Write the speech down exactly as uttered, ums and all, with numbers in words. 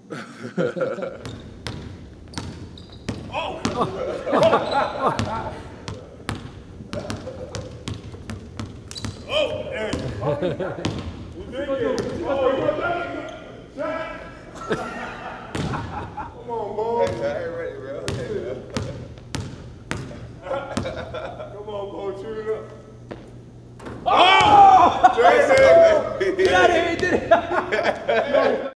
Oh! Oh! Hey. You think it? Oh, come on, boy. I ain't ready, bro. Come on, boy. Shoot it up. Oh! Get out of here, did it.